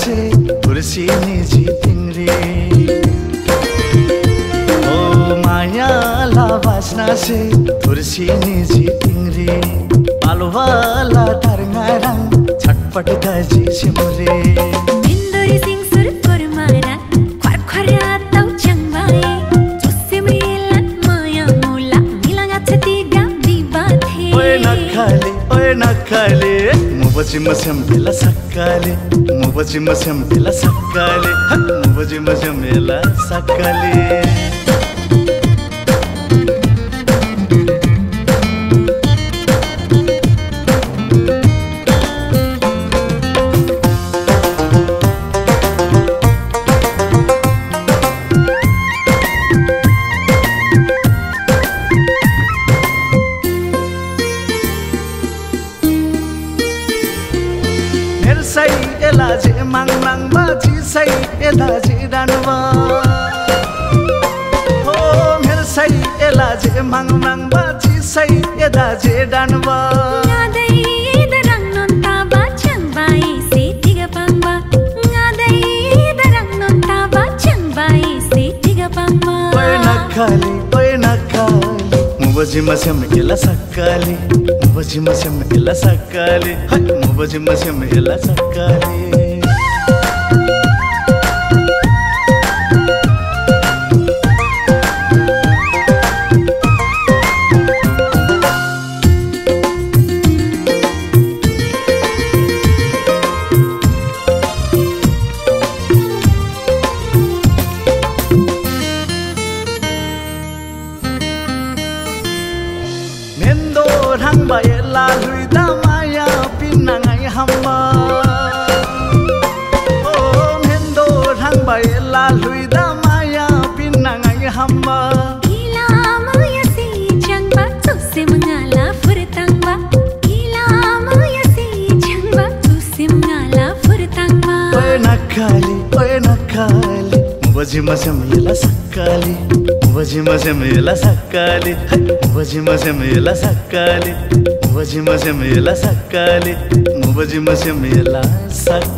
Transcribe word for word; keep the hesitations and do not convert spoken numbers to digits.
से कुर्सी निजी तिंगरे ओ माया ला वासना से कुर्सी निजी तिंगरे बालो वाला तारंगारंग छटपट दाजी सिमरे इंदोरी सिंह सुर कुरमारा ख्वार ख्वारा ताउ चंगबाए चुस्से मेला माया मोला मिलांगा छतिगा बिबाथे ओए नखाले ओए नखाले मुबजी मसम बेला सक्काले मुबजी मसम बेला सक्काले मुबजी मसम बेला सक्काले say ela je mang mang ba chi say ela je danwa oh mer say ela je mang mang ba chi say ela je danwa ngadai darang non ta ba chang bai se tiga pangba ngadai darang non ta ba chang bai se tiga pangba oy nakhali oy nakhali mubaji masam ela sakkali mubaji masam ela sakkali mubaji masam ela sakkali Mendo rang ba ela lui da maya pinangai hamba oh mendo rang ba ela lui da maya pinangai hamba ila maya si chang ba tu se mangala furtang ba ila maya si chang ba tu se mangala furtang ba oy nakhali oy nakhali mubaji masam ela sakkali mubaji masam ela sakkali mubaji masam ela sakkali mubaji masam ela sakkali mubaji masam ela sakkali